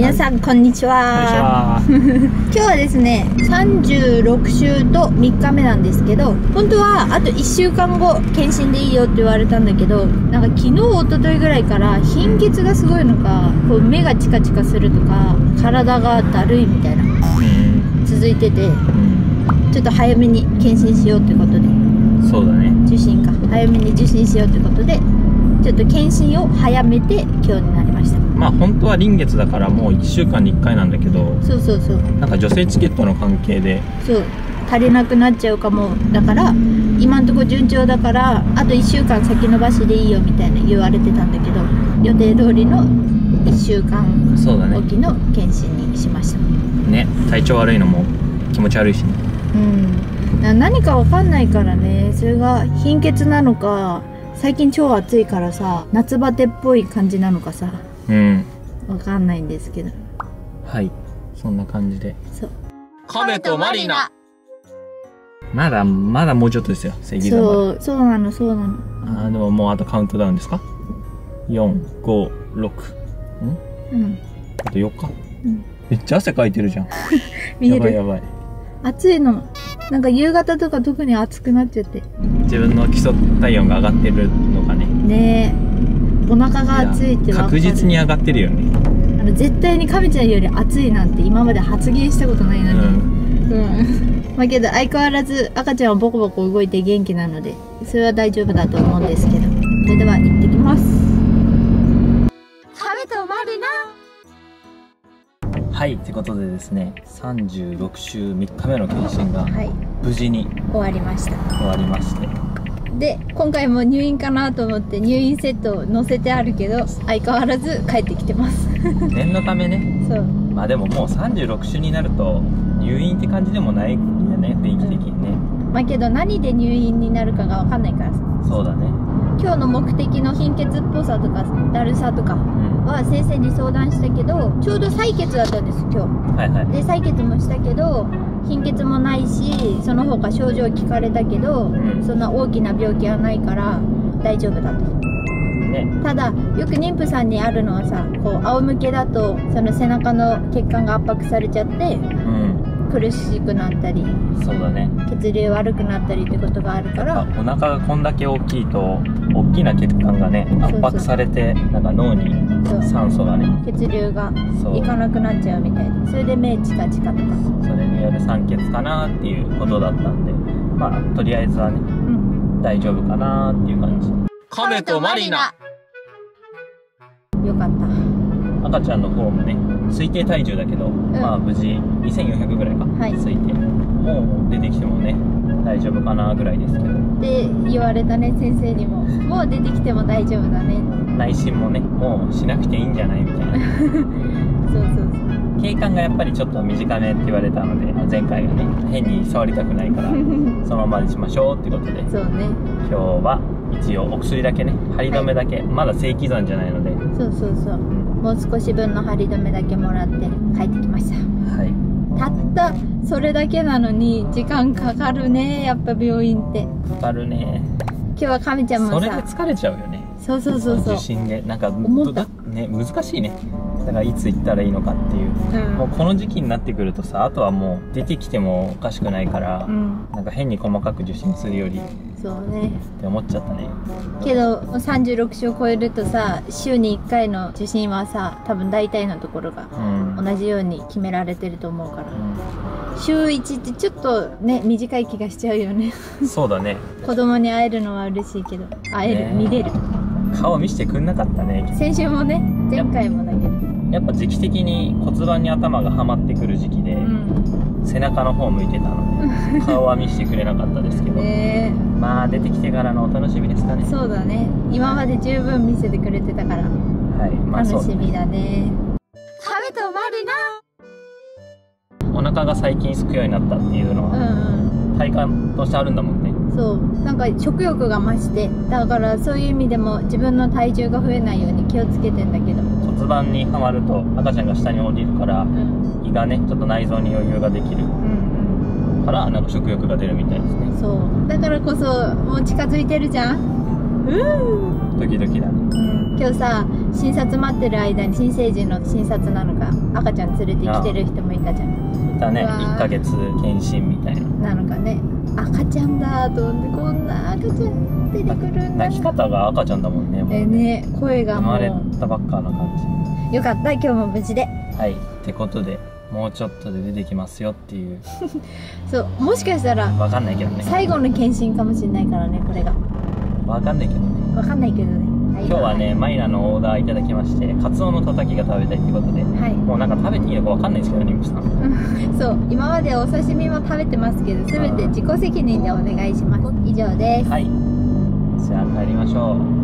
皆さんこんにちは。今日はですね36週と3日目なんですけど、本当はあと1週間後検診でいいよって言われたんだけど、なんか昨日一昨日ぐらいから貧血がすごいのか、こう目がチカチカするとか体がだるいみたいな続いてて、ちょっと早めに検診しようってことで、 そうだね、 受診か、早めに受診しようってことでちょっと検診を早めて今日になりました。 まあ本当は臨月だからもう1週間に1回なんだけど、 そうそうそう、 なんか女性チケットの関係でそう足りなくなっちゃうかも。だから今んとこ順調だから、あと1週間先延ばしでいいよみたいな言われてたんだけど、予定通りの1週間おきの検診にしましたね。 体調悪いのも気持ち悪いしね。 何かわかんないからね。それが貧血なのか、最近超暑いからさ夏バテっぽい感じなのかさ、わかんないんですけど、 はい、そんな感じで。 そう、 カメとマリナ、まだもうちょっとですよ、正義だまで。 そうなの。 でももうあとカウントダウンですか。4、5、6、あと4日、めっちゃ汗かいてるじゃん。 見える？ やばい。 暑いの、なんか夕方とか特に暑くなっちゃって、 自分の基礎体温が上がってるのかね。 ねえ、お腹が暑いって確実に上がってるよね。 絶対にカメちゃんより暑いなんて今まで発言したことないのに。まあけど相変わらず赤ちゃんはボコボコ動いて元気なので、それは大丈夫だと思うんですけど、それでは行ってきます。カメとマリナ。 はい、ってことでですね、36週3日目の検診が無事に終わりました。 して、 で今回も入院かなと思って入院セットを載せてあるけど、相変わらず帰ってきてます。 念のためね。 そう、 まあでももう36週になると入院って感じでもないんだね、雰囲気的にね。 まあけど何で入院になるかが分かんないからさ。 そうだね。 今日の目的の貧血っぽさとかだるさとかは先生に相談したけど、ちょうど採血だったんです今日。で採血もしたけど貧血もないし、その他症状聞かれたけど、そんな大きな病気はないから大丈夫だと。ただよく妊婦さんにあるのはさ、こう仰向けだとその背中の血管が圧迫されちゃって、苦しくなったり、 そうだね、 血流悪くなったりってことがあるから、 お腹がこんだけ大きいと大きな血管がね圧迫されて、なんか脳に酸素がね、 血流がいかなくなっちゃうみたいで、それで目チカチカとか、 それによる酸欠かなっていうことだったんで、まあとりあえずはね、大丈夫かなっていう感じ。カメとマリナ、 よかった。 赤ちゃんの方もね、推定体重だけど、まあ無事2400ぐらいか、推定、もう出てきてもね大丈夫かなぐらいですけどって言われたね、先生にも。もう出てきても大丈夫だね。 内診もねもうしなくていいんじゃないみたいな。 そう経管がやっぱりちょっと短めって言われたので、前回がね変に触りたくないからそのままにしましょうってことで、 そうね、 今日は一応お薬だけね、張り止めだけ、まだ正規算じゃないので、 そう、もう少し分の張り止めだけもらって帰ってきました。たったそれだけなのに時間かかるね、やっぱ病院ってかかるね。 今日はカメちゃんもさ、 それで疲れちゃうよね。 そう受診でなんか思ったね、難しいね。だからいつ行ったらいいのかっていう、もうこの時期になってくるとさ、あとはもう出てきてもおかしくないから、なんか変に細かく受診するよりそうねって思っちゃったね。けど36週を超えるとさ、週に1回の受診はさ、多分大体のところが同じように決められてると思うから、週1ってちょっとね短い気がしちゃうよね。 そうだね。 子供に会えるのは嬉しいけど、見れる。 顔見せてくんなかったね。 先週もね、前回もだけど、 やっぱ時期的に骨盤に頭がはまってくる時期で、背中の方向いてたので顔は見せてくれなかったですけど、まあ出てきてからのお楽しみですかね。そうだね、 今まで十分見せてくれてたから、楽しみだね。カメとマリナ。 お腹が最近すくようになったっていうのは、体感としてあるんだもんね。 そう、なんか食欲が増して、だからそういう意味でも自分の体重が増えないように気をつけてんだけど、 骨盤にはまると赤ちゃんが下に降りるから、胃がねちょっと内臓に余裕ができるから、なんか食欲が出るみたいですね。 そうだからこそもう近づいてるじゃん。 ドキドキだね。 今日さ診察待ってる間に新生児の診察なのか赤ちゃん連れてきてる人もいたじゃん。 いたね。1ヶ月検診みたいな。 なのかね。赤ちゃんだと思って、こんな赤ちゃん出てくるんだ。 泣き方が赤ちゃんだもんね。 ね、声がもう生まれたばっかな感じ。よかった、今日も無事で。 はい、ってことでもうちょっとで出てきますよっていうそうもしかしたら分かんないけどね、 最後の検診かもしれないからね、これが分かんないけどね。 分かんないけどね、はい、 今日はね、マイナのオーダーいただきまして、カツオのたたきが食べたいってことで、はい、もうなんか食べていいのか分かんないですけどね、みくさんそう、今までお刺身も食べてますけど、全て自己責任でお願いします。以上です。 はい、じゃあ帰りましょう。